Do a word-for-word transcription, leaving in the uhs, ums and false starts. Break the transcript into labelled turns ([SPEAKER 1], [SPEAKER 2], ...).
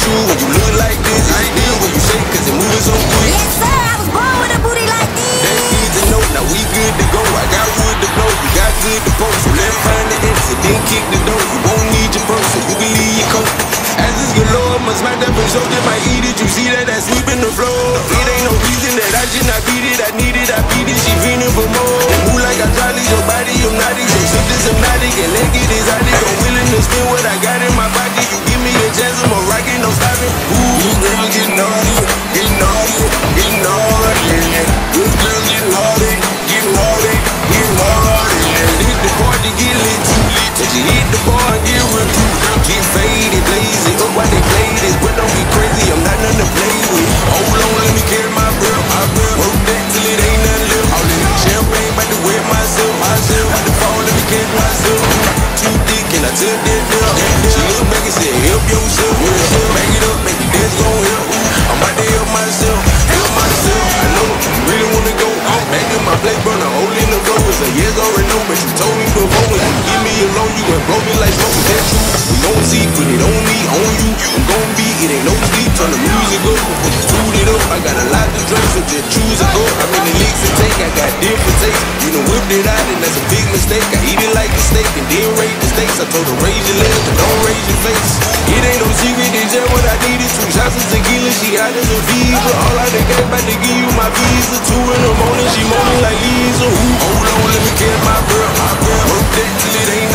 [SPEAKER 1] true when you look like this. It's still when you shake cause it moving so quick.
[SPEAKER 2] Yes sir, I was born with a booty like this.
[SPEAKER 1] That needs to know, now we good to go. I got wood to blow, you got good to post. So let's find the exit, then kick the door. You won't need your purse, so you can leave your coat. As this galore, I'ma smack that bitch, so just might eat it. You see that, that sweeping the floor. It ain't no reason that I should not beat it. I need it, I beat it, she feeling for more. Move like I jolly, your body hypnotic. So something hypnotic, and let get exotic. I'm willing to spend what I got in my pocket. You give me a chance, I'm a rocket, no stopping. Ooh, girl, get naughty, get naughty, get naughty. Good girl, get naughty, get naughty, get naughty. Hit the party, get lit, too lit. And she hit the bar and get real too. Get faded, blaze it up while they play this. But don't be crazy, I'm not nothing to play with. Hold on, let me carry my breath, my breath. Work that till it ain't nothing left. All in champagne, about to wet myself, myself. About to fall, let me catch myself. Too thick, and I took that down. She look back and said, help yourself. Back it up, make it dance, gon' help. I'm about to help myself, help myself. I know you really wanna go. I'm back in my place, burn a hole in the floor. It's a yes or a no, but you told me before. When you give me a loan, you gon' blow me like smoke. That's true. We gon' see, put it on me, on you. I'm gon' be, it ain't no sleep, turn the music up. Toot it up, I got a lot to drink, so just choose a go. How many licks it take? I got different takes. You done whipped it out, and that's a big mistake. I eat it like a steak, and then raise the stakes. I told her raise your legs, but don't raise your face. It ain't no secret, it's just what I needed. Two shots of tequila, she out as a fever. All I done gave about to give you my visa. Two in the morning, she moaning like Lisa. Ooh, hold on, let me catch my breath, my breath. Work that till it ain't